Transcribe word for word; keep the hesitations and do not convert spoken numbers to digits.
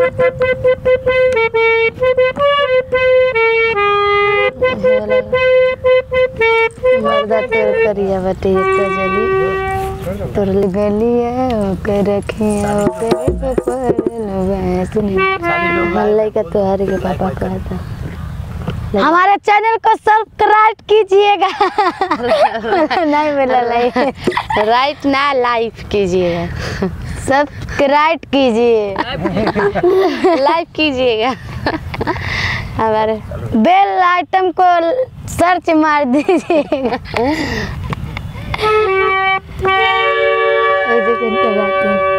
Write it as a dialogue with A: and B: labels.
A: मर्दा तोर करिया बटे कजली तोर गली है ओकर रखिया ओकर पपरल वैसने मल्लाई का तोहरे के पापा कहता। हमारे चैनल को सब्सक्राइब कीजिएगा। नहीं मिला लाइक राइट ना लाइक कीजिएगा, सब्सक्राइब कीजिए, लाइक कीजिएगा, हमारे बेल आइटम को सर्च मार दीजिएगा।